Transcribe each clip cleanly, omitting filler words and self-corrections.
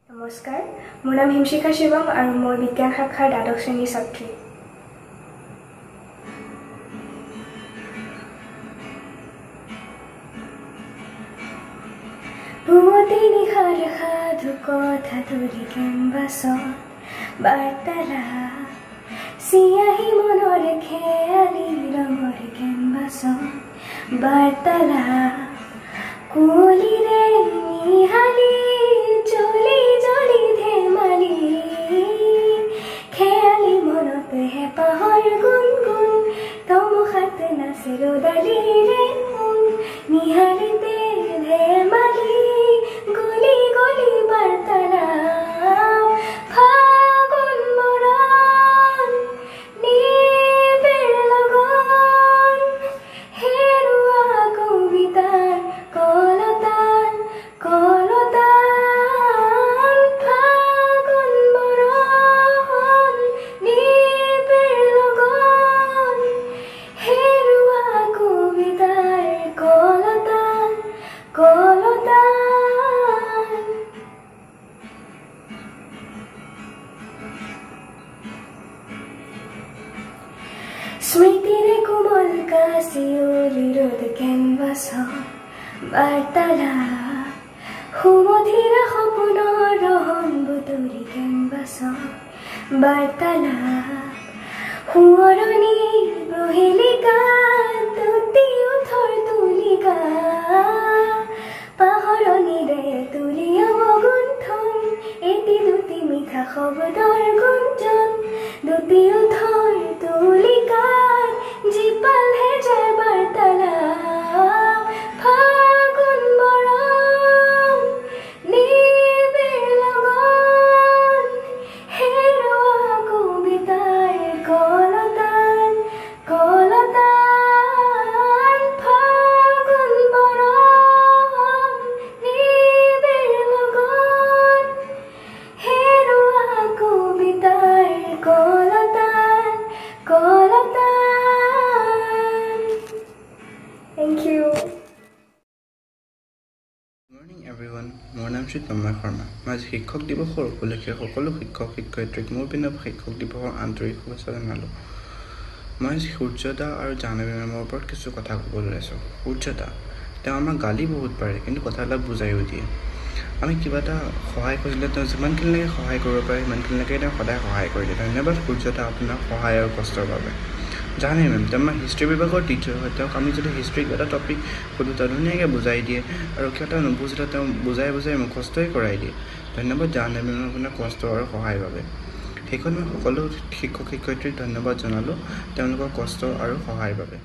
নমস্কাৰ, মোৰ নাম হিমশিখা শিৱম আৰু মই বিজ্ঞান শাখাৰ দ্বাদশ শ্ৰেণীৰ ছাত্ৰী। পুৱতি নিশাৰ সাধু কথা তুলি কেনভাছত বাৰ্তালাপ চিয়াহী মনৰ খেয়ালি ৰঙৰ কেনভাছত বাৰ্তালাপ কুঁৱলীৰে নিহালি জলি জলি ধেমালি খেয়ালি মনত হেঁপাহৰ গুণগুণ তমসাত নাচে ৰ'দালিৰে নিহালিতে ধেমালি গলি গলি বাৰ্তালাপ ফাগুন মৰণ নিবিৰ লগন হেৰুৱা কবিতাৰ কলতান কলতান ফাগুন মৰণ নিবিৰ লগন হেৰুৱা কবিতাৰ কলতান কলতান। স্মৃতিৰে কোমল কাচিয়লি ৰ'দ কেনভাছত বাৰ্তালাপ সুমধুৰ সপোনৰ ৰহন বুটলি কেনভাছত বাৰ্তালাপ সোঁৱৰণি প্ৰহেলিকা তুতি উঠৰ তুলিকা পাহৰণিৰে তুলিয়াব গুণ্ঠন এটি দুটি মিঠা শব্দৰ গুঞ্জন দুটি উঠৰ তুলিকাৰ জীপাল হেজাৰ বাৰ্তালাপ ফাগুন মৰণ নিবিৰ লগন হেৰুৱা কবিতাৰ কলতান কলতান ফাগুন মৰণ নিবিৰ লগন হেৰুৱা কবিতাৰ কলতান কলতান। Thank you. মৰ্নিং এভৰিৱান, মোৰ নাম শ্ৰী তন্ময় শৰ্মা। মই আজি শিক্ষক দিৱসৰ উপলক্ষে সকলো শিক্ষক শিক্ষয়িত্ৰীক মোৰ পিনৰ শিক্ষক দিৱসৰ আন্তৰিক শুভেচ্ছা জনালোঁ। মই আজি সূৰ্যদা আৰু জাহ্নৱী মেমৰ ওপৰত কিছু কথা ক'বলৈ ওলাইছোঁ। সূৰ্যদা, তেওঁ আমাক গালি বহুত পাৰে কিন্তু কথাবিলাক বুজাইও দিয়ে। আমি কিবা এটা সহায় কৰিলে তেওঁ যিমানখিনিলৈকে সহায় কৰিব পাৰে সিমানখিনিলৈকে তেওঁ সদায় সহায় কৰি দিয়ে। ধন্যবাদ সূৰ্যদা আপোনাৰ সহায় আৰু কষ্টৰ বাবে। জাহ্নৱী মেম, তেওঁ আমাৰ হিষ্ট্ৰী বিভাগৰ টিচাৰ হয়। তেওঁক আমি যদি হিষ্ট্ৰী কিবা এটা টপিক সোধোঁ তেওঁ ধুনীয়াকৈ বুজাই দিয়ে আৰু কিবা এটা নুবুজিলে তেওঁ বুজাই মুখস্থই কৰাই দিয়ে। ধন্যবাদ জাহ্নৱী মেম আপোনাৰ কষ্ট আৰু সহায়ৰ বাবে। সেইখন মই সকলো শিক্ষক শিক্ষয়িত্ৰীক ধন্যবাদ জনালোঁ তেওঁলোকৰ কষ্ট আৰু সহায়ৰ বাবে।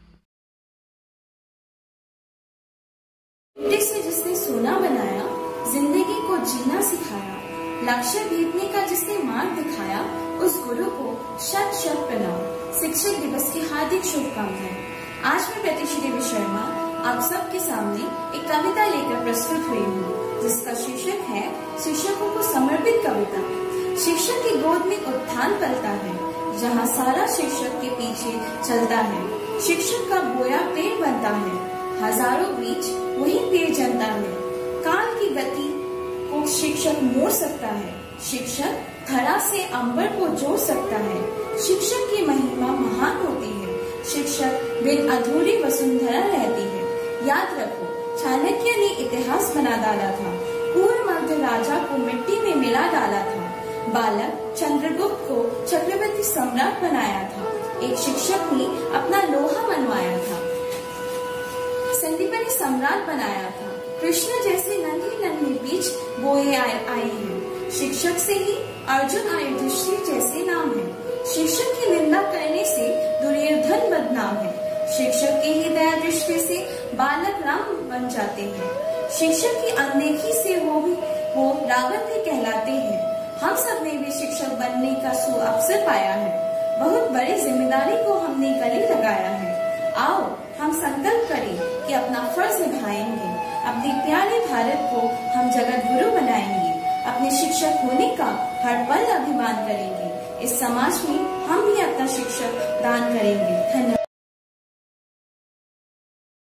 से जिसने सोना बनाया, जिंदगी को जीना सिखाया, लक्ष्य भेदने का जिसने मार्ग दिखाया, उस गुरु को शत शत प्रणाम। शिक्षक दिवस की हार्दिक शुभकामनाएं। आज मैं प्रतीक्षी देवी शर्मा आप सबके सामने एक कविता लेकर प्रस्तुत हुई हूँ जिसका शीर्षक है शिक्षकों को समर्पित कविता। शिक्षक की गोद में उत्थान पलता है जहाँ सारा शिक्षक के पीछे चलता है। शिक्षक का बोया पेड़ बनता है, हजारों बीच वही पेड़ जनता है। काल की गति को शिक्षक मोड़ सकता है, शिक्षक धरा से अंबर को जोड़ सकता है। शिक्षक की महिमा महान होती है, शिक्षक बिन अधूरी वसुंधरा रहती है। याद रखो, चाणक्य ने इतिहास बना डाला था, पूर्व मध्य राजा को मिट्टी में मिला डाला था, बालक चंद्रगुप्त को चक्रवर्ती सम्राट बनाया था, एक शिक्षक ने अपना लोहा मनवाया था, संदीपनी सम्राट बनाया था। कृष्ण जैसे नन्हे नन्हे बीज बोए आई है, शिक्षक से ही अर्जुन और युधिष्ठिर जैसे नाम है। शिक्षक की निंदा करने से दुर्योधन बदनाम है, शिक्षक की ही दया दृष्टि से बालक राम बन जाते हैं। शिक्षक की अनदेखी से वो रावण भी कहलाते हैं। हम सब ने भी शिक्षक बनने का सुअवसर पाया है, बहुत बड़ी जिम्मेदारी को हमने गले लगाया है। आओ हम संकल्प करें कि अपना फर्ज निभाएंगे, अपने प्यारे भारत को हम जगत गुरु बनाएंगे, अपने शिक्षक होने का हर पल अभिमान करेंगे। इस समाज में हम भी अपना शिक्षक दान करेंगे। धन्यवाद।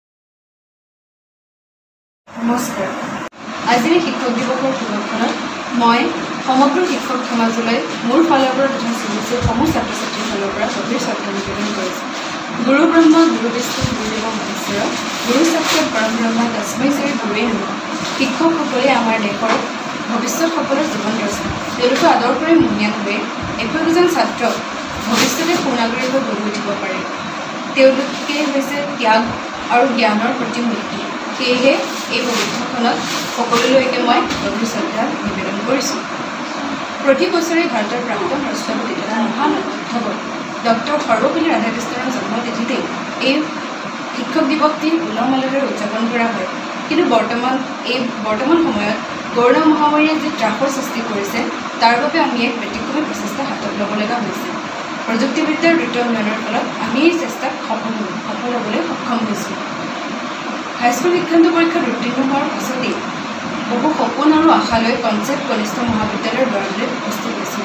नमस्कार। আজি শিক্ষক দিৱসৰ উপলক্ষত মই সমগ্ৰ শিক্ষক সমাজলৈ মোৰ ফালৰ পৰা তথা চিকিৎসক সমূহ ছাত্ৰ ছাত্ৰীৰ ফালৰ পৰা গভীৰ শ্ৰদ্ধা নিবেদন কৰিছোঁ। গুৰু ব্ৰহ্ম গুৰু বিষ্ণু গুৰুদেৱ মহেশ্বৰ গুৰু সাক্ষাৎ পৰম ব্ৰহ্ম তস্मै শ্ৰী গুৰুৱে নমঃ। শিক্ষকসকলে আমাৰ দেশৰ ভৱিষ্যত সকলৰ জীৱন ৰচা। তেওঁলোকে আদৰ কৰি মহিয়ানভাৱে একোজন ছাত্ৰক ভৱিষ্যতে সুনাগৰিক হৈ গঢ়ি উঠিব পাৰে। তেওঁলোকে হৈছে ত্যাগ আৰু জ্ঞানৰ প্ৰতিমূৰ্তি। সেয়েহে এই পৰীক্ষাখনত সকলোলৈকে মই গভীৰ শ্ৰদ্ধা নিবেদন কৰিছোঁ। প্ৰতি বছৰে ভাৰতৰ প্ৰাক্তন ৰাষ্ট্ৰপতি তথা মহান অধ্যাপক ডক্টৰ সৰ্বপল্লী ৰাধাকৃষ্ণনৰ জন্মতিথিতে এই শিক্ষক দিৱসটি উলহ মালহেৰে উদযাপন কৰা হয়। কিন্তু বৰ্তমান সময়ত কৰোনা মহামাৰীয়ে যি ত্ৰাসৰ সৃষ্টি কৰিছে তাৰ বাবে আমি এক ব্যতিক্ৰমী প্ৰচেষ্টা হাতত ল'ব লগা হৈছে। প্ৰযুক্তিবিদ্যাৰ দ্ৰুত উন্নয়নৰ ফলত আমি এই চেষ্টাত সফল হ'বলৈ সক্ষম হৈছোঁ। হাইস্কুল শিক্ষান্ত পৰীক্ষাত উত্তীৰ্ণ হোৱাৰ পাছতেই বহু সপোন আৰু আশালৈ কনচেপ্ট কনিষ্ঠ মহাবিদ্যালয়ৰ দুৱাৰলৈ উপস্থিত হৈছিল।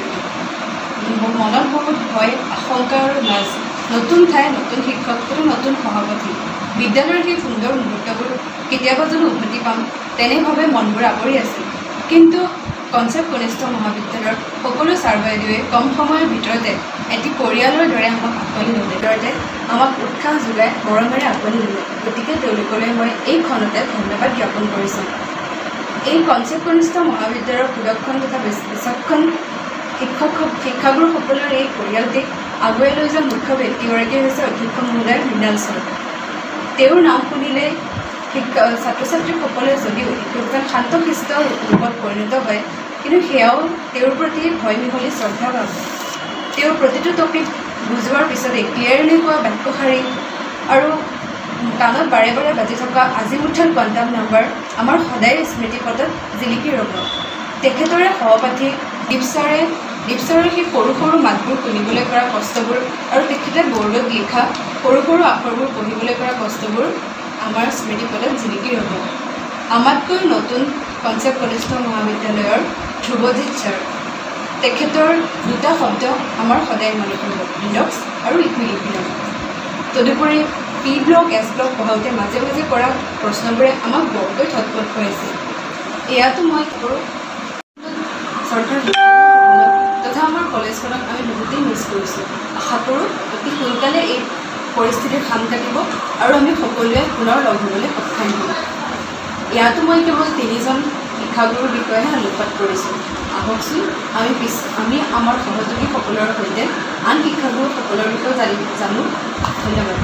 মনত বহুত ভয়, আশংকা আৰু লাজ, নতুন ঠাই, নতুন শিক্ষক, নতুন সভাপতি। বিদ্যালয়ৰ সেই সুন্দৰ মুহূৰ্তবোৰ কেতিয়াবা যদি উভতি পাম তেনেভাৱে মনবোৰ আৱৰি আছিল। কিন্তু কনচেপ্ট কনিষ্ঠ মহাবিদ্যালয়ৰ সকলো ছাৰ বাইদেৱে কম সময়ৰ ভিতৰতে এটি পৰিয়ালৰ দৰে আমাক আঁকোৱালি ল'লে, আমাক উৎসাহ যোগাই মৰমেৰে আঁকোৱালি ল'লে। গতিকে তেওঁলোকলৈ মই এই ক্ষণতে ধন্যবাদ জ্ঞাপন কৰিছোঁ। এই কনচেপ্ট কনিষ্ঠ মহাবিদ্যালয়ৰ সুদক্ষণ তথা বিচক্ষণ শিক্ষাগুৰুসকলৰ এই পৰিয়ালটিক আগুৱাই লৈ যোৱা মুখ্য ব্যক্তিগৰাকী হৈছে অধ্যক্ষ মহোদয় মৃণাল ছাৰ। তেওঁৰ নাম শুনিলে ছাত্ৰ ছাত্ৰীসকলে যদিও একোজন শান্তশিষ্ট ৰূপত পৰিণত হয়, কিন্তু সেয়াও তেওঁৰ প্ৰতি ভয় মিহলি শ্ৰদ্ধা ভাৱ। তেওঁৰ প্ৰতিটো টপিক বুজোৱাৰ পিছতে ক্লিয়াৰলি কোৱা বাক্যশাৰী আৰু কাণত বাৰে বাৰে বাজি থকা আজিমুঠৰ কোৱাণ্টাম নাম্বাৰ আমাৰ সদায় স্মৃতিপটত জিলিকি ৰ'ব। তেখেতৰে সহপাঠী দীপছাৰে সেই সৰু সৰু মাতবোৰ শুনিবলৈ কৰা কষ্টবোৰ আৰু তেখেতে বৰ্ডত লিখা সৰু সৰু আখৰবোৰ পঢ়িবলৈ কৰা কষ্টবোৰ আমাৰ স্মৃতিপটত জিলিকি ৰ'ব। আমাতকৈ নতুন কনচেপ্ট কনিষ্ঠ মহাবিদ্যালয়ৰ ধ্ৰুৱজিৎ ছাৰ, তেখেতৰ দুটা শব্দ আমাৰ সদায় মনত পৰিব, ৰিডক্স আৰু ইকুইলিব্ৰিয়াম। তদুপৰি পি ব্লক এছ ব্লক পঢ়াওঁতে মাজে মাজে কৰা প্ৰশ্নবোৰে আমাক বৰকৈ থতমত কৰাইছিল। এয়াতো মই কৰোঁ চৰকাৰ তথা আমাৰ কলেজখনক আমি বহুতেই মিছ কৰিছোঁ। আশা কৰোঁ অতি সোনকালে এই পৰিস্থিতিৰ খাম কাটিব আৰু আমি সকলোৱে পুনৰ লগ হ'বলৈ সক্ষম হ'ম। ইয়াতো মই কেৱল 3জন শিক্ষাগুৰুৰ বিষয়েহে আলোকপাত কৰিছোঁ। আহকচোন আমি আমাৰ সহযোগীসকলৰ সৈতে আন শিক্ষাগুৰুসকলৰ বিষয়েও জানো। ধন্যবাদ।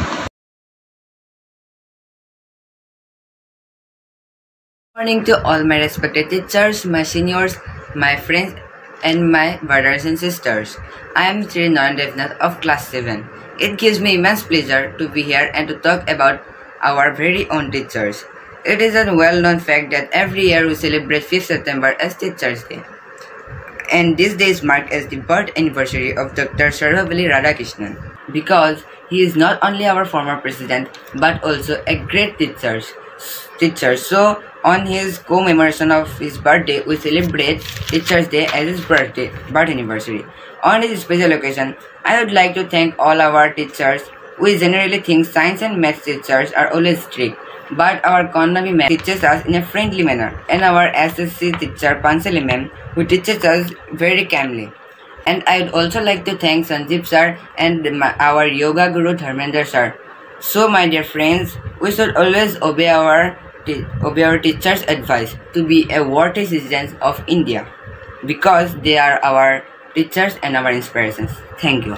Good morning to all my respected teachers, my seniors, my friends, and my brothers and sisters. I am Sri Naran Devnath of class 7. It gives me immense pleasure to be here and to talk about our very own teachers. It is a well-known fact that every year we celebrate 5th September as Teachers' Day. And this day is marked as the birth anniversary of Dr. Sarvapalli Radhakrishnan, because he is not only our former president but also a great teacher. So on his commemoration of his birthday, we celebrate Teachers' Day as his birth anniversary. On this special occasion, I would like to thank all our teachers. We generally think science and maths teachers are always strict, but our economy math teaches us in a friendly manner, and our SSC teacher Pansali ma'am, who teaches us very calmly. And I would also like to thank Sanjeev sir and our yoga guru Dharmendra sir. So my dear friends, we should always obey our teachers' advice to be a worthy citizens of India, because they are our teachers and our inspirations. Thank you.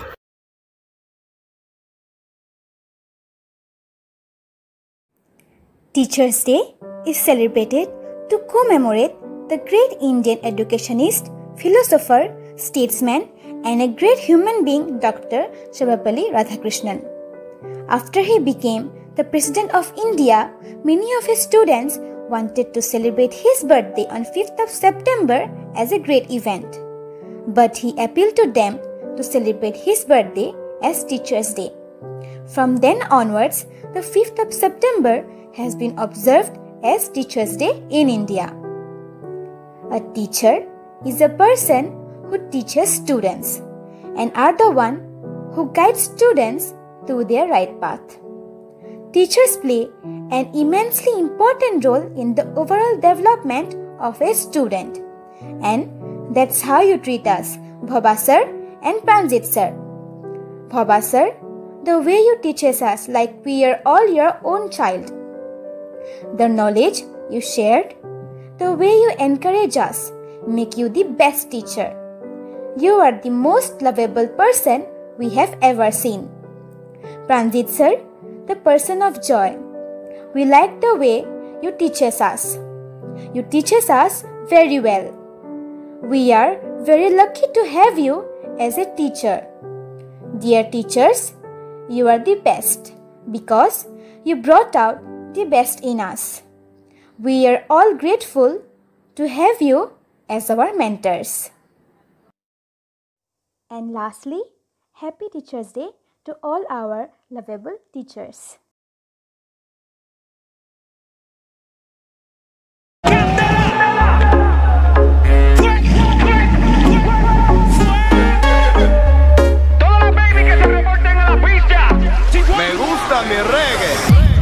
Teachers' Day is celebrated to commemorate the great Indian educationist, philosopher, statesman, and a great human being, Dr. Sarvapalli Radhakrishnan. After he became the President of India, many of his students wanted to celebrate his birthday on 5th of September as a great event. But he appealed to them to celebrate his birthday as Teachers' Day. From then onwards, the 5th of September has been observed as Teachers' Day in India. A teacher is a person who teaches students and are the one who guides students to their right path. Teachers play an immensely important role in the overall development of a student, and That's how you treat us, Bhaba sir and Pranjit sir. Bhaba sir, the way you teaches us like we are all your own child. The knowledge you shared, the way you encourage us, make you the best teacher. You are the most lovable person we have ever seen. Pranjit sir, the person of joy. We like the way you teaches us. You teaches us very well. We are very lucky to have you as a teacher. Dear teachers, you are the best because you brought out the best in us. We are all grateful to have you as our mentors. And lastly, Happy Teachers' Day to all our lovable teachers. Me gusta mi reggae.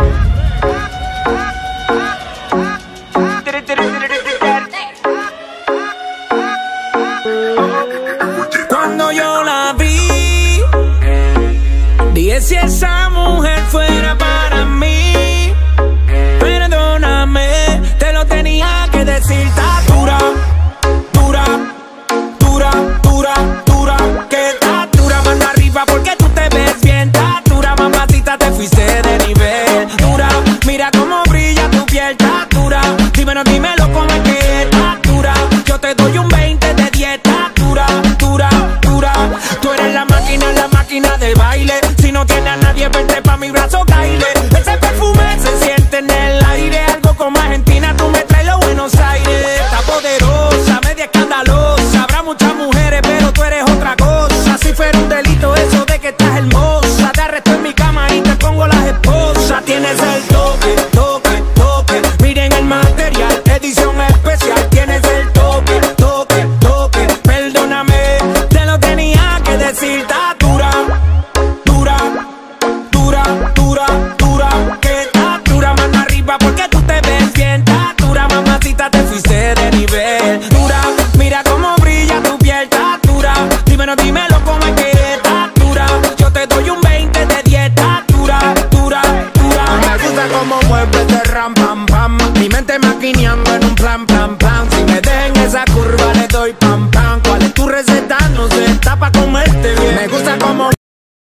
Cuando yo la vi, dije si esa mujer fuera para mí. Perdóname, te lo tenía que decir. Está dura, dura, dura, dura, dura. Que está dura, mano arriba porque tú te ves bien. Está dura, mamacita, te fuiste de nivel. Dura, mira cómo brilla tu piel. Está dura, dímelo cómo es que está dura. Yo te doy un 20 de 10. Está dura, dura, dura. Tú eres la máquina de baile. Si no tienes a nadie, vente pa' mi brazo, caile. Ese perfume se siente en el aire. Algo como Argentina, tú me traes los Buenos Aires. Está poderosa, media escandalosa. Habrá muchas mujeres, pero tú eres otra cosa. Si fuera un delito eso de que estás hermosa, te arresto en mi cama y te pongo las esposas. Tienes el toque, toque, toque. Miren el material, edición especial. Tienes el toque, toque, toque. Perdóname, te lo tenía que decir. Está dura, dura, dura, dura, dura. Que está dura, mano arriba porque tú te ves bien. Está dura, mamacita, te fuiste de nivel. Dura, mira cómo brilla tu piel. Está dura, dímelo cómo es que está dura. Yo te doy un 20 de 10. Está dura, dura, dura. Me gusta cómo mueves de ram, pam, pam. Mi mente maquineando en un plan, plan, plan. Si me dejen esa curva le doy pam, pam. ¿Cuál es tu receta? No sé, está pa' comerte bien. Me gusta cómo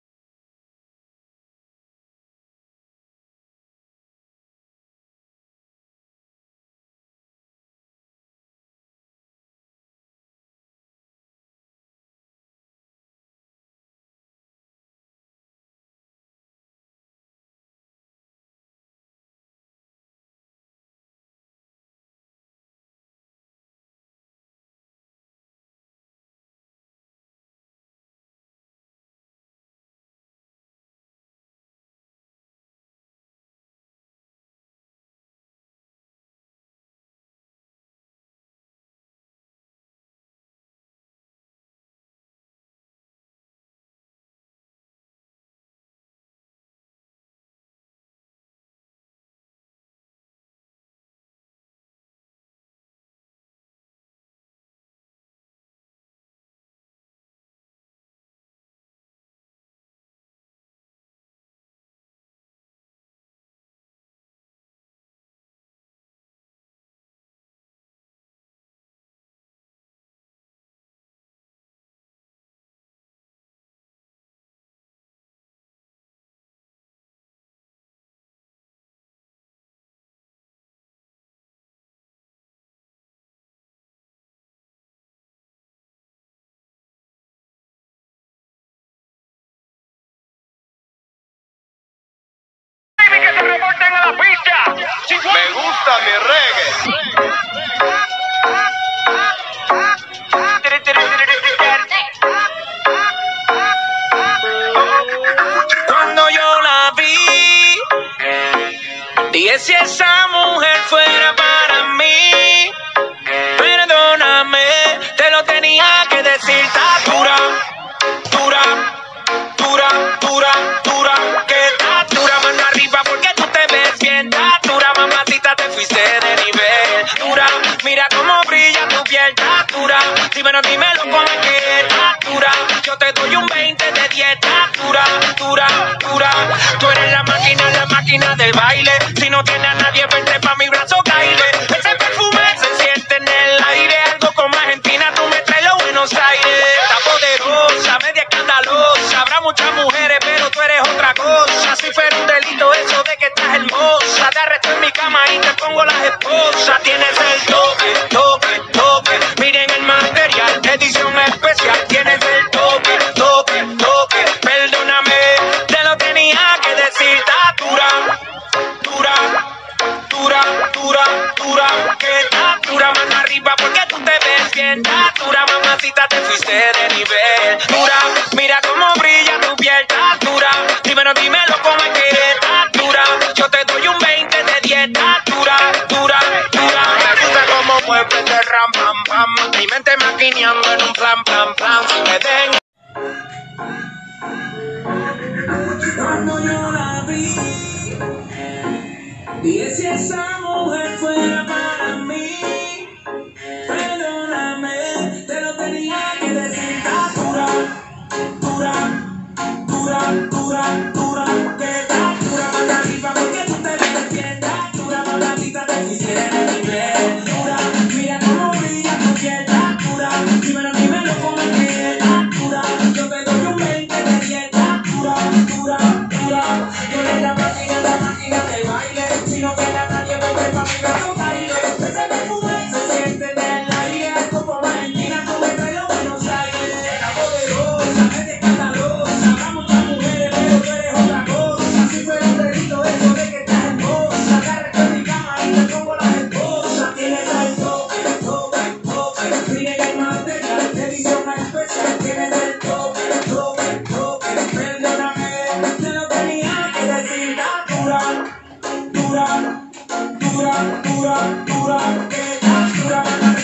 Me gusta mi reggae. Cuando yo la vi, dije si esa mujer fuera para mí. Perdóname, te lo tenía que decir. Está dura, dura, dura, dura, dura. Que está dura, mano arriba porque tú te ves bien. Está dura, mamacita, te fuiste de nivel. Dura, mira cómo brilla tu piel. Está dura, Yo te doy un 20 de 10, dura, dura, dura. Tú eres la máquina del baile. Si no tiene a nadie, vente pa' mi brazo, caile. Ese perfume se siente en el aire. Algo como Argentina, tú me traes los Buenos Aires. Está poderosa, media escandalosa. Habrá muchas mujeres, pero tú eres otra cosa. Si fuera un delito eso de que estás hermosa, te arresto en mi cama y te pongo las esposas. Tienes el toque, toque, toque. Miren el material, edición especial. Tienes el toque, toque, toque. Perdóname, te lo tenía que decir. Está dura, dura, dura, dura, dura. Que está dura, mano arriba porque tú te ves bien. Está dura, mamacita, te fuiste de nivel. Dura, mira cómo brilla tu piel. Está dura, dímelo cómo es que eres. Está dura, yo te doy un 20 de 10. Está dura, dura, dura. Me gusta cómo mueves de ram, pam, pam. Mi mente maquineando en un plan, plan, plan. Si me den. Cuando yo la vi, dije si esa mujer fuera para mí, perdóname, te lo tenía que decir. Está dura, dura, dura, dura, dura, que está dura, manda arriba porque tú te ves bien. Está dura, mamacita, te quisiera de nivel. Dura, mira cómo brilla tu piel. Está dura, dímelo cómo es que está dura. Yo te doy un 20 de 10. Está dura, dura, dura. Tú eres la máquina del baile. Si no queda nadie, vete pa' mi brazo, caile. Ese perfume se siente en el aire. Algo como Argentina, tú me traes los Buenos Aires. Está poderosa, media escandalosa. Habrá muchas mujeres, pero tú eres otra cosa. Si fuera un delito eso de que estás hermosa, te arresto en mi cama y te pongo las esposas. Tienes el toque, toque, toque. Miren el material, edición especial. Tienes el toque, toque, toque. Perdóname, te lo tenía que decir. Está dura, dura, dura, dura, dura. Que está dura,